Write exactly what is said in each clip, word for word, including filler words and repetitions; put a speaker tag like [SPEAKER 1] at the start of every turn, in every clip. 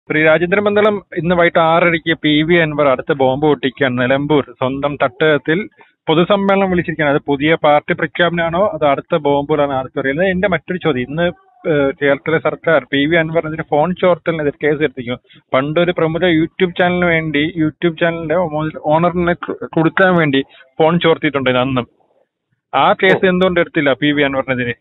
[SPEAKER 1] ശ്രീ രാജേന്ദ്രൻ പന്തളം ഇന്ന് വൈകിട്ട് ആറരയ്ക്ക് പി വി അൻവർ അടുത്ത ബോംബ് പൊട്ടിക്കാൻ നിലമ്പൂർ സ്വന്തം തട്ടകത്തിൽ പൊതുസമ്മേളനം വിളിച്ചിരിക്കുകയാണ്. അത് പുതിയ പാർട്ടി പ്രഖ്യാപനമാണോ അതോ അടുത്ത ബോംബുകളാണ് ആർക്കറിയുന്നത്? എന്റെ മറ്റൊരു ചോദ്യം, ഇന്ന് കേരളത്തിലെ സർക്കാർ പി വി അൻവറിനെതിരെ ഫോൺ ചോർത്തലിനെതിരെ കേസ് എടുത്തിരിക്കുന്നു. പണ്ടൊരു പ്രമുഖ യൂട്യൂബ് ചാനലിന് വേണ്ടി യൂട്യൂബ് ചാനലിന്റെ ഓണറിനെ കൊടുക്കാൻ വേണ്ടി ഫോൺ ചോർത്തിയിട്ടുണ്ട് അന്നും. ആ കേസ് എന്തുകൊണ്ട് എടുത്തില്ല പി വി അൻവറിനെതിരെ?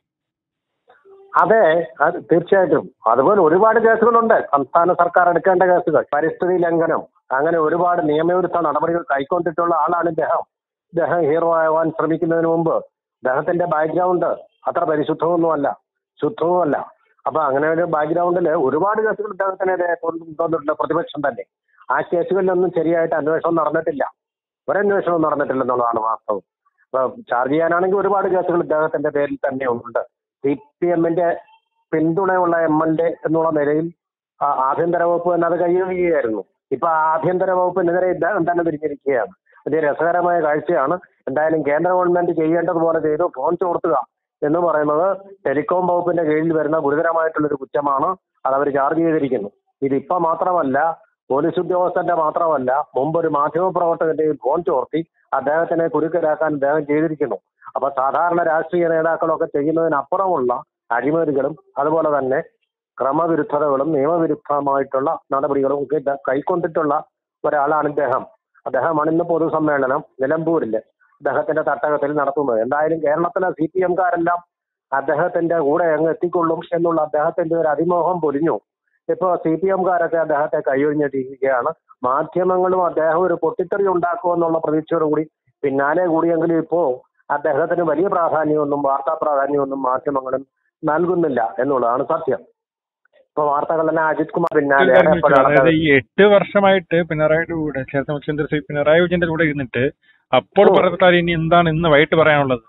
[SPEAKER 2] അതെ, അത് തീർച്ചയായിട്ടും അതുപോലെ ഒരുപാട് കേസുകളുണ്ട് സംസ്ഥാന സർക്കാർ എടുക്കേണ്ട കേസുകൾ. പരിസ്ഥിതി ലംഘനം, അങ്ങനെ ഒരുപാട് നിയമവിരുദ്ധ നടപടികൾ കൈക്കൊണ്ടിട്ടുള്ള ആളാണ് ഇദ്ദേഹം. ഇദ്ദേഹം ഹീറോ ആവാൻ ശ്രമിക്കുന്നതിന് മുമ്പ് ഇദ്ദേഹത്തിന്റെ ബാക്ക്ഗ്രൗണ്ട് അത്ര പരിശുദ്ധമൊന്നുമല്ല, ശുദ്ധവുമല്ല. അപ്പൊ അങ്ങനെ ഒരു ബാക്ക്ഗ്രൗണ്ടില് ഒരുപാട് കേസുകൾ ഇദ്ദേഹത്തിനെതിരെ കൊണ്ടുവന്നിട്ടുണ്ട് പ്രതിപക്ഷം തന്നെ. ആ കേസുകളിലൊന്നും ശരിയായിട്ട് അന്വേഷണം നടന്നിട്ടില്ല, ഒരന്വേഷണവും നടന്നിട്ടില്ലെന്നുള്ളതാണ് വാസ്തവം. ഇപ്പൊ ചാർജ് ചെയ്യാനാണെങ്കിൽ ഒരുപാട് കേസുകൾ ഇദ്ദേഹത്തിന്റെ പേരിൽ തന്നെ ഉണ്ട്. സി പി എമ്മിന്റെ പിന്തുണയുള്ള എം എൽ എ എന്നുള്ള നിലയിൽ ആഭ്യന്തര വകുപ്പ് തന്നെ അത് കൈയൊഴിയുകയായിരുന്നു. ഇപ്പൊ ആഭ്യന്തര വകുപ്പിനെതിരെ ഇദ്ദേഹം തന്നെ തിരിഞ്ഞിരിക്കുകയാണ്. ഇത് രസകരമായ കാഴ്ചയാണ്. എന്തായാലും കേന്ദ്ര ഗവൺമെന്റ് ചെയ്യേണ്ടതുപോലെ ചെയ്തു ഫോൺ ചോർത്തുക എന്ന് പറയുന്നത് ടെലികോം വകുപ്പിന്റെ കീഴിൽ വരുന്ന ഗുരുതരമായിട്ടുള്ളൊരു കുറ്റമാണ്. അത് അവർ ചാർജ് ചെയ്തിരിക്കുന്നു. ഇതിപ്പോ മാത്രമല്ല, പോലീസ് ഉദ്യോഗസ്ഥന്റെ മാത്രമല്ല, മുമ്പൊരു മാധ്യമ പ്രവർത്തകന്റെയും ഫോൺ ചോർത്തി അദ്ദേഹത്തിനെ കുരുക്കലാക്കാൻ അദ്ദേഹം ചെയ്തിരിക്കുന്നു. അപ്പൊ സാധാരണ രാഷ്ട്രീയ നേതാക്കളൊക്കെ ചെയ്യുന്നതിനപ്പുറമുള്ള അഴിമതികളും അതുപോലെ തന്നെ ക്രമവിരുദ്ധതകളും നിയമവിരുദ്ധമായിട്ടുള്ള നടപടികളും ഒക്കെ കൈക്കൊണ്ടിട്ടുള്ള ഒരാളാണ് ഇദ്ദേഹം. അദ്ദേഹമാണ് ഇന്ന് പൊതുസമ്മേളനം നിലമ്പൂരില് അദ്ദേഹത്തിന്റെ തട്ടകത്തിൽ നടത്തുന്നത്. എന്തായാലും കേരളത്തിലെ സി പി എംകാരെല്ലാം അദ്ദേഹത്തിന്റെ കൂടെ അങ്ങ് എത്തിക്കൊള്ളും എന്നുള്ള അദ്ദേഹത്തിന്റെ ഒരു അതിമോഹം പൊലിഞ്ഞു. ഇപ്പൊ സി പി എംകാരൊക്കെ അദ്ദേഹത്തെ കൈയൊഴിഞ്ഞിരിക്കുകയാണ്. മാധ്യമങ്ങളും അദ്ദേഹം ഒരു പൊട്ടിത്തെറി ഉണ്ടാക്കുമെന്നുള്ള പ്രതീക്ഷയോടുകൂടി പിന്നാലെ കൂടിയെങ്കിലും ഇപ്പോ അദ്ദേഹത്തിന് വലിയ പ്രാധാന്യമൊന്നും വാർത്താ പ്രാധാന്യമൊന്നും മാധ്യമങ്ങളും നൽകുന്നില്ല എന്നുള്ളതാണ് സത്യം. ഇപ്പൊ വാർത്തകളെല്ലാം അജിത് കുമാർ പിന്നാലെ.
[SPEAKER 1] അതായത് ഈ എട്ട് വർഷമായിട്ട് പിണറായിയുടെ കൂടെ കേരള മുഖ്യമന്ത്രി ശ്രീ പിണറായി വിജയന്റെ കൂടെ ഇരുന്നിട്ട് അപ്പോൾ പറഞ്ഞാൽ ഇനി എന്താണ് ഇന്ന് വൈകിട്ട് പറയാനുള്ളത്?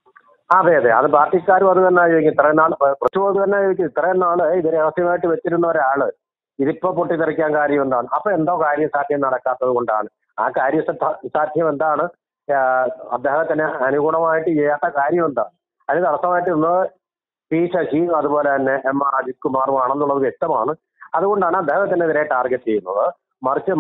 [SPEAKER 2] അതെ അതെ, അത് പാർട്ടിക്കാരും അത് തന്നെ ചോദിക്കും. ഇത്രയും നാൾ പ്രശ്നം അത് തന്നെ ചോദിക്കും. ഇത്രയും നാള് ഇത് രഹസ്യമായിട്ട് വെച്ചിരുന്ന ഒരാള് ഇതിപ്പോ പൊട്ടിത്തെറിക്കാൻ കാര്യം എന്താണ്? അപ്പൊ എന്തോ കാര്യസാധ്യം നടക്കാത്തത് കൊണ്ടാണ്. ആ കാര്യ സാധ്യം എന്താണ്? അദ്ദേഹത്തിന് അനുഗുണമായിട്ട് ചെയ്യാത്ത കാര്യം എന്താണ്? അതിന് തടസ്സമായിട്ട് ഇന്നത് പി ശശിയും അതുപോലെ തന്നെ എം ആർ അജിത് കുമാറും ആണെന്നുള്ളത് വ്യക്തമാണ്. അതുകൊണ്ടാണ് അദ്ദേഹത്തിനെതിരെ ടാർഗറ്റ് ചെയ്യുന്നത്. മറിച്ച്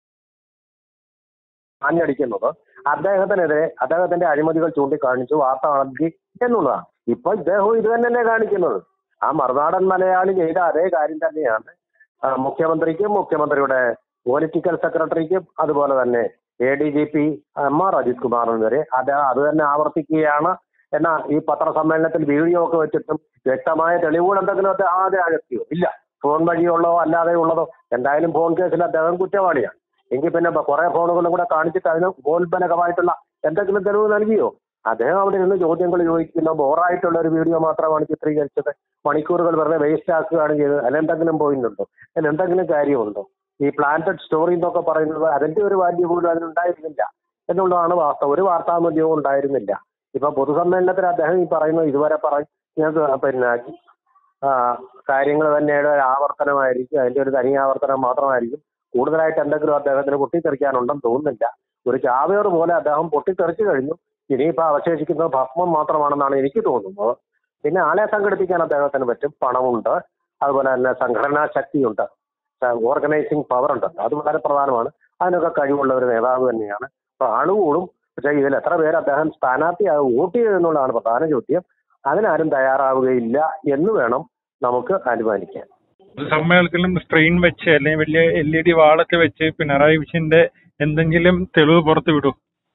[SPEAKER 2] ആഞ്ഞടിക്കുന്നത് അദ്ദേഹത്തിനെതിരെ അദ്ദേഹത്തിന്റെ അഴിമതികൾ ചൂണ്ടിക്കാണിച്ചു വാർത്ത നൽകി എന്നുള്ളതാണ്. ഇപ്പൊ ഇദ്ദേഹവും ഇത് തന്നെയല്ലേ കാണിക്കുന്നത്. ആ മറുനാടൻ മലയാളി ചെയ്ത അതേ കാര്യം തന്നെയാണ് മുഖ്യമന്ത്രിക്കും മുഖ്യമന്ത്രിയുടെ പൊളിറ്റിക്കൽ സെക്രട്ടറിക്കും അതുപോലെ തന്നെ A D G P M R Ajith കുമാറിന് വരെ അത് അത് തന്നെ ആവർത്തിക്കുകയാണ്. എന്നാ ഈ പത്രസമ്മേളനത്തിൽ വീഡിയോ ഒക്കെ വെച്ചിട്ടും വ്യക്തമായ തെളിവുകൾ എന്തെങ്കിലും അദ്ദേഹം ആദ്യം അകത്തിയോ? ഇല്ല. ഫോൺ വഴിയുള്ളതോ അല്ലാതെ ഉള്ളതോ? എന്തായാലും ഫോൺ കേസിൽ അദ്ദേഹം കുറ്റവാളിയാണ്. എങ്കിൽ പിന്നെ കുറെ ഫോണുകളും കൂടെ കാണിച്ചിട്ട് അതിന് ബോൽബലകമായിട്ടുള്ള എന്തെങ്കിലും തെളിവ് നൽകിയോ? അദ്ദേഹം അവിടെ നിന്ന് ചോദ്യങ്ങൾ ചോദിക്കുന്ന ബോറായിട്ടുള്ള ഒരു വീഡിയോ മാത്രമാണ് ചിത്രീകരിച്ചത്. മണിക്കൂറുകൾ വെറുതെ വേസ്റ്റ് ആക്കുകയാണ് ചെയ്തത്. അതിലെന്തെങ്കിലും പോയിന്റ് ഉണ്ടോ? അതിലെന്തെങ്കിലും കാര്യമുണ്ടോ? ഈ പ്ലാന്റഡ് സ്റ്റോറി എന്നൊക്കെ പറയുന്നത് അതിന്റെ ഒരു വാല്യൂ പോലും അതിനുണ്ടായിരുന്നില്ല എന്നുള്ളതാണ് വാസ്തവം. ഒരു വാർത്താമൂല്യവും ഉണ്ടായിരുന്നില്ല. ഇപ്പൊ പൊതുസമ്മേളനത്തിൽ അദ്ദേഹം ഈ പറയുന്നത് ഇതുവരെ പറഞ്ഞ പിന്നെ കാര്യങ്ങൾ തന്നെയുടെ ഒരു ആവർത്തനമായിരിക്കും. അതിന്റെ ഒരു തനിയാവർത്തനം മാത്രമായിരിക്കും. കൂടുതലായിട്ട് എന്തെങ്കിലും അദ്ദേഹത്തിന് പൊട്ടിത്തെറിക്കാനുണ്ടെന്ന് തോന്നുന്നില്ല. ഒരു ചാവേർ പോലെ അദ്ദേഹം പൊട്ടിത്തെറിച്ചു കഴിഞ്ഞു. ഇനിയിപ്പോൾ അവശേഷിക്കുന്നത് ഭസ്മം മാത്രമാണെന്നാണ് എനിക്ക് തോന്നുന്നത്. പിന്നെ ആളെ സംഘടിപ്പിക്കാൻ അദ്ദേഹത്തിന് പറ്റും, പണമുണ്ട്, അതുപോലെ തന്നെ സംഘടനാ ശക്തിയുണ്ട്, ഓർഗനൈസിങ് പവർ ഉണ്ട്. അത് വളരെ പ്രധാനമാണ്. അതിനൊക്കെ കഴിവുള്ള ഒരു നേതാവ് തന്നെയാണ്. അപ്പൊ ആളുകൂടും. പക്ഷേ ഇതിൽ എത്ര പേര് അദ്ദേഹം സ്ഥാനാർത്ഥിയാകും വോട്ട് ചെയ്യുമെന്നുള്ളതാണ് പ്രധാന ചോദ്യം. അതിനാരും തയ്യാറാവുകയില്ല എന്ന് വേണം നമുക്ക് അനുമാനിക്കാൻ.
[SPEAKER 1] സമ്മേളനത്തിലും സ്ക്രീൻ വെച്ച് അല്ലെങ്കിൽ വലിയ എൽ ഇ ഡി വാളൊക്കെ വെച്ച് പിണറായി വിജയന്റെ എന്തെങ്കിലും തെളിവ് പുറത്തു വിടും?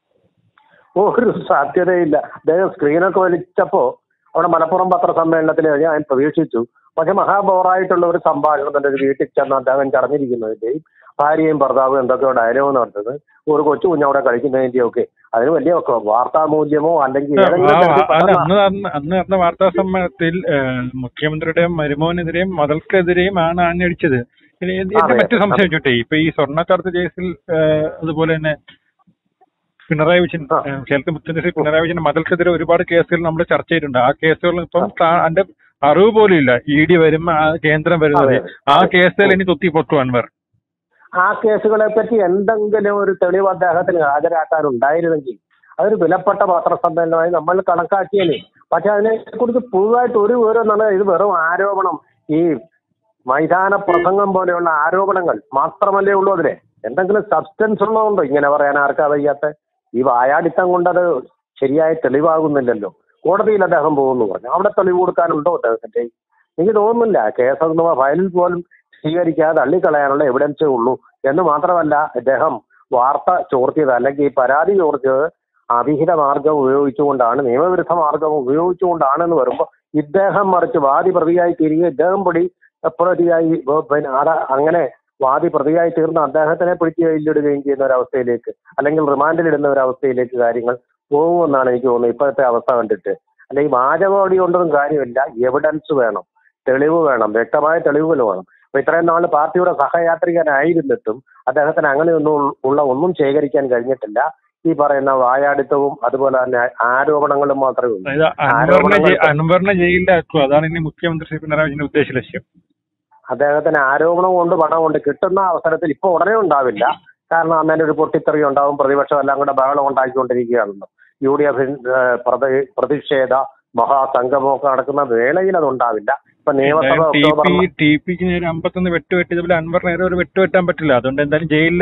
[SPEAKER 2] ഒരു സാധ്യതയില്ല. അദ്ദേഹം സ്ക്രീനൊക്കെ വലിച്ചപ്പോ അവിടെ മലപ്പുറം പത്രസമ്മേളനത്തിൽ ഞാൻ പ്രതീക്ഷിച്ചു. പക്ഷെ മഹാബോറായിട്ടുള്ള ഒരു സംഭാഷണം തന്നെ ഒരു വീട്ടിൽ ചെന്ന് അദ്ദേഹം ചടഞ്ഞിരിക്കുന്നതിന്റെയും ഭാര്യയും ഭർത്താവും എന്തൊക്കെയോ ഡയലോഗ് നടത്തുന്നത്, ഒരു കൊച്ചു കുഞ്ഞവിടെ കളിക്കുന്നതിന്റെയും ഒക്കെ അതിന് വലിയ വാർത്താമൂല്യമോ അല്ലെങ്കിൽ
[SPEAKER 1] അന്ന് അന്ന് നടന്ന വാർത്താ സമ്മേളനത്തിൽ മുഖ്യമന്ത്രിയുടെ മരുമോനെതിരെയും മകൾക്കെതിരെയും ആണ് ആഞ്ഞടിച്ചത്. മറ്റു സംശയം ചോട്ടെ, ഇപ്പൊ ഈ സ്വർണ്ണക്കടത്ത് കേസിൽ അതുപോലെ തന്നെ പിണറായി വിജയൻ കേരളത്തിൽ മുഖ്യമന്ത്രി പിണറായി വിജയൻ മകൾക്കെതിരെ ഒരുപാട് കേസുകൾ നമ്മൾ ചർച്ച ചെയ്തിട്ടുണ്ട്. ആ കേസുകൾ ഇപ്പം അതിന്റെ അറിവ് പോലും ഇല്ല. ഇ ഡി വരും, കേന്ദ്രം വരുന്നത്, ആ കേസുകൾ ഇനി തൊത്തി പൊട്ടു അൻവർ.
[SPEAKER 2] ആ കേസുകളെ പറ്റി എന്തെങ്കിലും ഒരു തെളിവ് അദ്ദേഹത്തിന് ഹാജരാക്കാനുണ്ടായിരുന്നെങ്കിൽ അതൊരു വിലപ്പെട്ട പത്രസമ്മേളനമായി നമ്മൾ കണക്കാക്കിയല്ലേ. പക്ഷെ അതിനെ കുറിച്ച് പുതുതായിട്ട് ഒരു വിവരം എന്നുള്ള ഇത് വെറും ആരോപണം. ഈ മൈതാന പ്രസംഗം പോലെയുള്ള ആരോപണങ്ങൾ മാത്രമല്ലേ ഉള്ളൂ അതിലെ. എന്തെങ്കിലും സബ്സ്റ്റൻസ് ഉള്ളതുണ്ടോ ഇങ്ങനെ പറയാൻ ആർക്കാ വയ്യാത്ത? ഈ വായാടിത്തം കൊണ്ടത് ശരിയായ തെളിവാകുന്നില്ലല്ലോ. കോടതിയിൽ അദ്ദേഹം പോകുന്നു പറഞ്ഞു, അവിടെ തെളിവ് കൊടുക്കാനുണ്ടോ അദ്ദേഹത്തിന്റെ? എനിക്ക് തോന്നുന്നില്ല. കേസ് ഫയലിൽ പോലും സ്വീകരിക്കാതെ തള്ളിക്കളയാനുള്ള എവിഡൻസേ ഉള്ളൂ. എന്ന് മാത്രമല്ല, അദ്ദേഹം വാർത്ത ചോർത്തിയത് അല്ലെങ്കിൽ പരാതി ചോർത്തിയത് അവിഹിത മാർഗം ഉപയോഗിച്ചുകൊണ്ടാണ്, നിയമവിരുദ്ധ മാർഗം ഉപയോഗിച്ചുകൊണ്ടാണെന്ന് വരുമ്പോൾ ഇദ്ദേഹം മറിച്ച് വാദി പ്രതിയായി തീരുകയും ഇദ്ദേഹം പൊടി പ്രതിയായി പിന്നെ ആരാ അങ്ങനെ വാദി പ്രതിയായി തീർന്ന അദ്ദേഹത്തിനെ പിടിച്ച് ജയിലിലിടുകയും ചെയ്യുന്ന ഒരവസ്ഥയിലേക്ക്, അല്ലെങ്കിൽ റിമാൻഡിലിടുന്ന ഒരവസ്ഥയിലേക്ക് കാര്യങ്ങൾ പോകുമെന്നാണ് എനിക്ക് തോന്നുന്നത് ഇപ്പോഴത്തെ അവസ്ഥ കണ്ടിട്ട്. അല്ലെങ്കിൽ വാചകോടി കൊണ്ടൊന്നും കാര്യമില്ല, എവിഡൻസ് വേണം, തെളിവ് വേണം, വ്യക്തമായ തെളിവുകൾ വേണം. അപ്പൊ ഇത്രയും നാൾ പാർട്ടിയുടെ സഹയാത്രികനായിരുന്നിട്ടും അദ്ദേഹത്തിന് അങ്ങനെയൊന്നും ഉള്ള ഒന്നും ശേഖരിക്കാൻ കഴിഞ്ഞിട്ടില്ല. ഈ പറയുന്ന വായാടിത്തവും അതുപോലെ തന്നെ ആരോപണങ്ങളും മാത്രമേ ഉള്ളൂ.
[SPEAKER 1] അൻവറിനെ ജയിലിലാക്കുക, അതാണ് ഇനി മുഖ്യമന്ത്രി ശ്രീ പിണറായി വിജയന്റെ ഉദ്ദേശ ലക്ഷ്യം.
[SPEAKER 2] അദ്ദേഹത്തിന് ആരോപണം കൊണ്ട് പണം കൊണ്ട് കിട്ടുന്ന അവസരത്തിൽ ഇപ്പൊ ഉടനെ ഉണ്ടാവില്ല. കാരണം അന്നേരം ഒരു പൊട്ടിത്തെറി ഉണ്ടാവും, പ്രതിപക്ഷം എല്ലാം കൂടെ ബഹളം ഉണ്ടാക്കിക്കൊണ്ടിരിക്കുകയാണല്ലോ. യു ഡി എഫ് പ്രതിഷേധ മഹാസംഗമമൊക്കെ നടക്കുന്ന വേളയിൽ അത് ഉണ്ടാവില്ല. ഇപ്പൊ നിയമസഭ ഒക്ടോബർ
[SPEAKER 1] അമ്പത്തൊന്ന് വെട്ടുവെട്ടിയതുപോലെ അൻവർ നേരെ ഒരു വെട്ടുവെട്ടാൻ പറ്റില്ല. അതുകൊണ്ട് എന്തായാലും ജയിലിൽ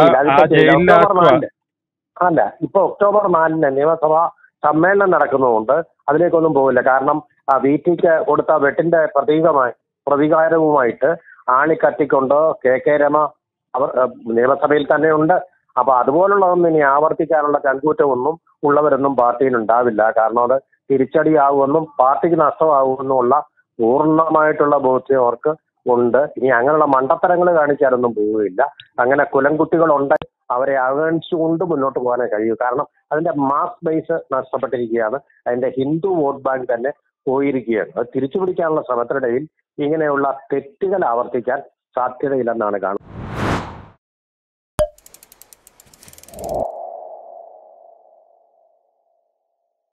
[SPEAKER 2] അല്ല, ഇപ്പൊ ഒക്ടോബർ നാലിന് നിയമസഭാ സമ്മേളനം നടക്കുന്നതുകൊണ്ട് അതിലേക്കൊന്നും പോകില്ല. കാരണം ആ വി ടിക്ക് കൊടുത്ത വെട്ടിന്റെ പ്രതീകമായി പ്രതികാരവുമായിട്ട് ആളിക്കത്തിക്കൊണ്ട് കെ കെ രമ അവർ നിയമസഭയിൽ തന്നെ ഉണ്ട്. അപ്പൊ അതുപോലുള്ളതൊന്നും ഇനി ആവർത്തിക്കാനുള്ള ചങ്കൂറ്റമൊന്നും ഉള്ളവരൊന്നും പാർട്ടിയിൽ ഉണ്ടാവില്ല. കാരണം അത് തിരിച്ചടിയാകുമെന്നും പാർട്ടിക്ക് നഷ്ടമാകുമെന്നും ഉള്ള പൂർണ്ണമായിട്ടുള്ള ബോധ്യം അവർക്ക് ഉണ്ട്. ഇനി അങ്ങനെയുള്ള മണ്ടത്തരങ്ങൾ കാണിക്കാനൊന്നും പോവുകയില്ല. അങ്ങനെ കുലംകുട്ടികളുണ്ട്, അവരെ അവഗണിച്ചുകൊണ്ട് മുന്നോട്ട് പോകാനേ കഴിയൂ. കാരണം അതിന്റെ മാസ് ബേസ് നഷ്ടപ്പെട്ടിരിക്കുകയാണ്. അതിന്റെ ഹിന്ദു വോട്ട് ബാങ്ക് തന്നെ പോയിരിക്കുകയാണ്. അത് തിരിച്ചു പിടിക്കാനുള്ള ശ്രമത്തിനിടയിൽ ഇങ്ങനെയുള്ള തെറ്റുകൾ ആവർത്തിക്കാൻ സാധ്യതയില്ലെന്നാണ് കാണുന്നത്.